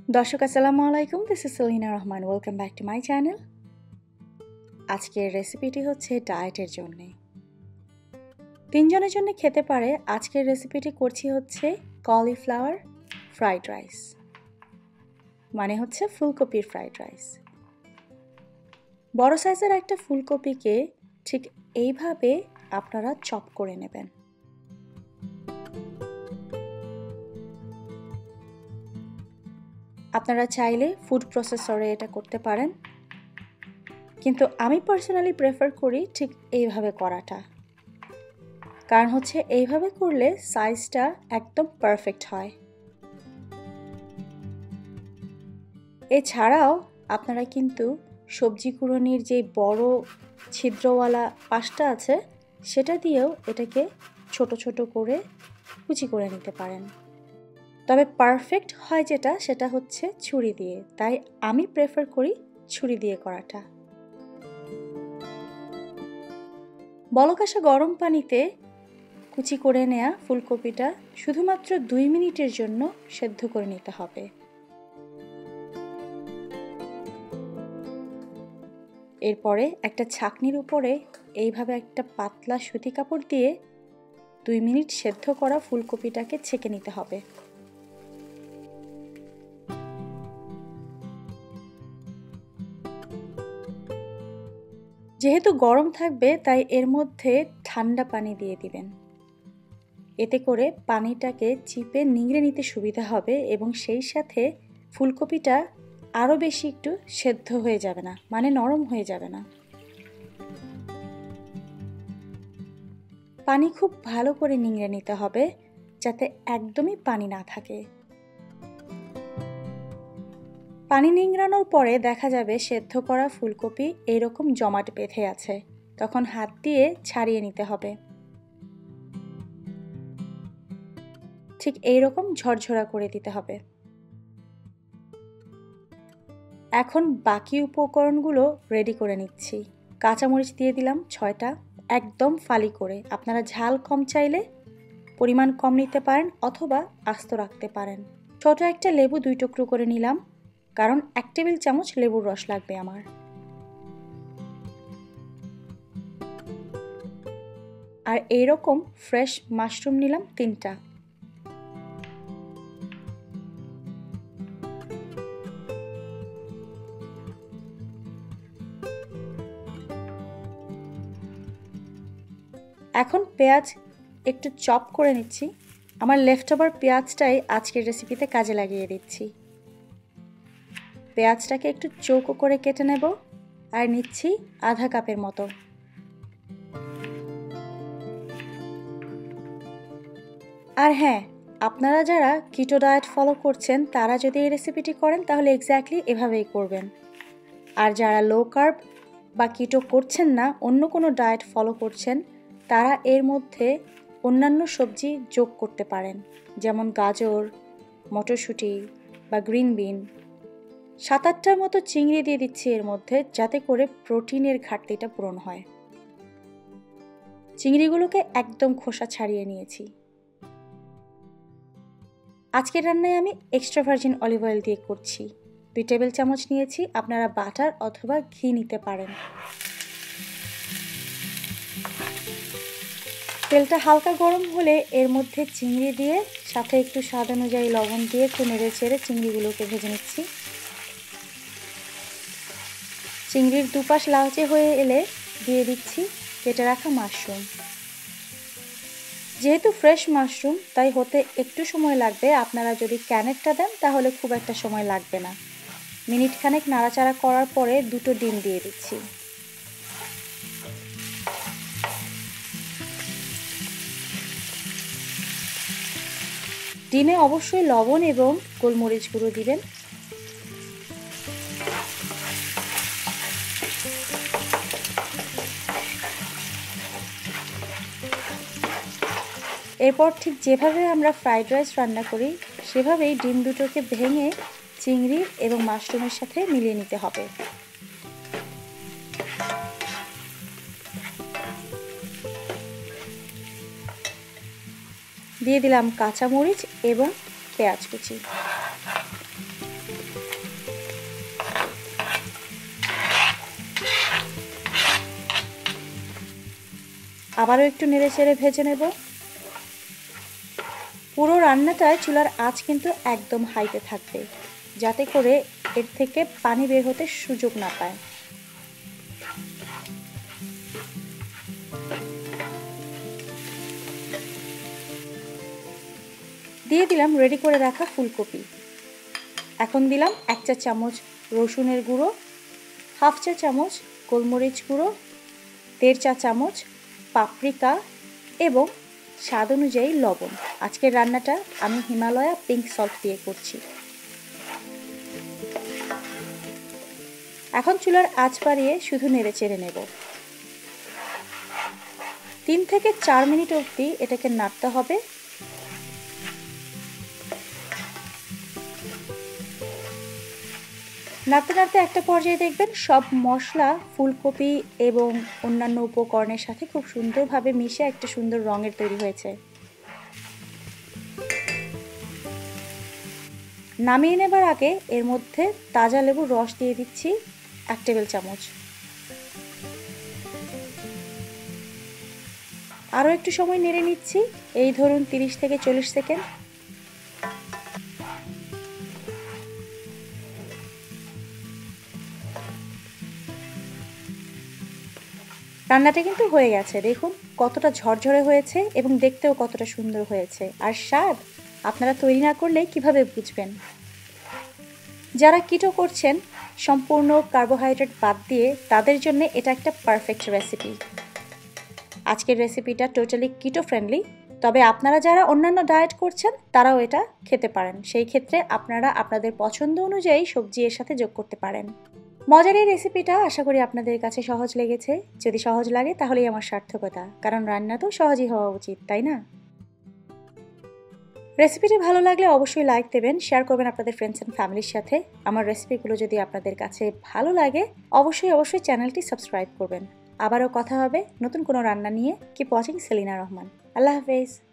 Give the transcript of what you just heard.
দর্শক আসসালামু আলাইকুম, this is Selina Rahman. Welcome back to my channel. আজকের রেসিপিটি হচ্ছে ডায়েটের জন্যে, 3 জনের জন্য খেতে পারে। আজকের রেসিপিটি করছি হচ্ছে কলিফ্লাওয়ার ফ্রাইড রাইস, মানে হচ্ছে ফুলকপির ফ্রাইড রাইস। বড় সাইজের একটা ফুলকপিকে ঠিক এইভাবে আপনারা চপ করে নেবেন। আপনারা চাইলে ফুড প্রসেসরে এটা করতে পারেন, কিন্তু আমি পার্সোনালি প্রেফার করি ঠিক এইভাবে করাটা, কারণ হচ্ছে এইভাবে করলে সাইজটা একদম পারফেক্ট হয়। এছাড়াও আপনারা কিন্তু সবজি কুড়োনির যে বড় ছিদ্রওয়ালা পাশটা আছে সেটা দিয়েও এটাকে ছোট ছোট করে কুচি করে নিতে পারেন। তবে পারফেক্ট হয় সেটা হচ্ছে ছুরি দিয়ে, তাই আমি প্রেফার করি ছুরি দিয়ে করাটা। বলকাশা গরম পানিতে কুচি করে নেওয়া ফুলকপিটা শুধুমাত্র 2 মিনিটের জন্য সেদ্ধ করে নিতে হবে। এরপরে একটা ছাঁকনির উপরে এইভাবে একটা পাতলা সুতি কাপড় দিয়ে 2 মিনিট সেদ্ধ করা ফুলকপিটাকে ছেঁকে নিতে হবে। যেহেতু গরম থাকবে তাই এর মধ্যে ঠান্ডা পানি দিয়ে দিবেন, এতে করে পানিটাকে চিপে নিংড়ে নিতে সুবিধা হবে এবং সেই সাথে ফুলকপিটা আরও বেশি একটু সেদ্ধ হয়ে যাবে না, মানে নরম হয়ে যাবে না। পানি খুব ভালো করে নিংড়ে নিতে হবে যাতে একদমই পানি না থাকে। পানি নিংড়ানোর পরে দেখা যাবে সেদ্ধ করা ফুলকপি এইরকম জমাট বেঁধে আছে, তখন হাত দিয়ে ছাড়িয়ে নিতে হবে। ঠিক এইরকম ঝরঝরা করে দিতে হবে। এখন বাকি উপকরণগুলো রেডি করে নিচ্ছি। কাঁচামরিচ দিয়ে দিলাম 6টা, একদম ফালি করে। আপনারা ঝাল কম চাইলে পরিমাণ কম নিতে পারেন অথবা আস্ত রাখতে পারেন। ছোট একটা লেবু 2 টুকরো করে নিলাম, কারণ 1 টেবিল চামচ লেবুর রস লাগবে আমার। আর এইরকম ফ্রেশ মাশরুম নিলাম 3টা। এখন পেঁয়াজ একটু চপ করে নিচ্ছি। আমার লেফট ওভার পেঁয়াজটাই আজকের রেসিপিতে কাজে লাগিয়ে দিচ্ছি। পেঁয়াজটাকে একটু চৌকো করে কেটে নেব আর নিচ্ছি আধা কাপের মতো। আর হ্যাঁ, আপনারা যারা কিটো ডায়েট ফলো করছেন তারা যদি এই রেসিপিটি করেন তাহলে এক্স্যাক্টলি এভাবেই করবেন। আর যারা লো কার্ব বা কিটো করছেন না, অন্য কোনো ডায়েট ফলো করছেন, তারা এর মধ্যে অন্যান্য সবজি যোগ করতে পারেন, যেমন গাজর, মটরশুঁটি বা গ্রিন বিন। 7-8টার মতো চিংড়ি দিয়ে দিচ্ছি এর মধ্যে, যাতে করে প্রোটিনের ঘাটতিটা পূরণ হয়। চিংড়িগুলোকে একদম খোসা ছাড়িয়ে নিয়েছি। আজকের রান্নায় আমি এক্সট্রা ভার্জিন অলিভ অয়েল দিয়ে করছি। 2 টেবিল চামচ নিয়েছি, আপনারা বাটার অথবা ঘি নিতে পারেন। তেলটা হালকা গরম হলে এর মধ্যে চিংড়ি দিয়ে সাথে একটু স্বাদ অনুযায়ী লবণ দিয়ে একটু নেড়ে চেড়ে চিংড়িগুলোকে ভেজে নিচ্ছি। চিংড়ির দুপাশ লালচে হয়ে এলে দিয়ে দিচ্ছি কেটে রাখা মাশরুম। যেহেতু ফ্রেশ মাশরুম তাই হতে একটু সময় লাগবে। আপনারা যদি ক্যানেরটা দেন তাহলে খুব একটা সময় লাগবে না। মিনিট খানেক নাড়াচাড়া করার পরে 2টো ডিম দিয়ে দিচ্ছি। ডিমে অবশ্যই লবণ এবং গোলমরিচ গুঁড়ো দিবেন। এরপর ঠিক যেভাবে আমরা ফ্রাইড রাইস রান্না করি সেভাবেই ডিম দুটোকে ভেঙে চিংড়ি এবং মাশরুমের সাথে মিলিয়ে নিতে হবে। দিয়ে দিলাম কাঁচামরিচ এবং পেঁয়াজ কুচি। আবারও একটু নেড়ে চেড়ে ভেজে নেব। পুরো রান্নাটায় চুলার আঁচ কিন্তু একদম হাইতে থাকবে, যাতে করে এর থেকে পানি বের হতে সুযোগ না পায়। দিয়ে দিলাম রেডি করে রাখা ফুলকপি। এখন দিলাম 1 চা চামচ রসুনের গুঁড়ো, 1/2 চা চামচ গোলমরিচ গুঁড়ো, 1.5 চা চামচ পাপরিকা এবং স্বাদ অনুযায়ী লবণ। আজকের রান্নাটা আমি হিমালয়া পিঙ্ক সল্ট দিয়ে করছি। এখন চুলার আঁচ বাড়িয়ে শুধু নেড়ে চেড়ে নেব। 3 থেকে 4 মিনিট অবধি এটাকে নাড়তে হবে। নাড়তে নাড়তে একটা পর্যায়ে দেখবেন সব মশলা ফুলকপি এবং অন্যান্য উপকরণের সাথে খুব সুন্দরভাবে মিশে একটা সুন্দর রঙের তৈরি হয়েছে। নামিয়ে নেবার আগে এর মধ্যে তাজা লেবুর রস দিয়ে দিচ্ছি 1 টেবিল চামচ। আরও একটু সময় নেড়ে নিচ্ছি, এই ধরুন 30 থেকে 40 সেকেন্ড। রান্নাটা কিন্তু হয়ে গেছে, দেখুন কতটা ঝরঝরে হয়েছে এবং দেখতেও কতটা সুন্দর হয়েছে। আর স্বাদ আপনারা তৈরি না করলে কিভাবে বুঝবেন? যারা কিটো করছেন সম্পূর্ণ কার্বোহাইড্রেট বাদ দিয়ে, তাদের জন্য এটা একটা পারফেক্ট রেসিপি। আজকের রেসিপিটা টোটালি কিটো ফ্রেন্ডলি, তবে আপনারা যারা অন্যান্য ডায়েট করছেন তারাও এটা খেতে পারেন। সেই ক্ষেত্রে আপনারা আপনাদের পছন্দ অনুযায়ী সবজি এর সাথে যোগ করতে পারেন। মজার এই রেসিপিটা আশা করি আপনাদের কাছে সহজ লেগেছে। যদি সহজ লাগে তাহলেই আমার সার্থকতা, কারণ রান্না তো সহজই হওয়া উচিত, তাই না? রেসিপিটি ভালো লাগলে অবশ্যই লাইক দেবেন, শেয়ার করবেন আপনাদের ফ্রেন্ডস অ্যান্ড ফ্যামিলির সাথে। আমার রেসিপিগুলো যদি আপনাদের কাছে ভালো লাগে অবশ্যই চ্যানেলটি সাবস্ক্রাইব করবেন। আবারও কথা হবে নতুন কোনো রান্না নিয়ে। Keep watching Selina Rahman. আল্লাহ হাফেজ।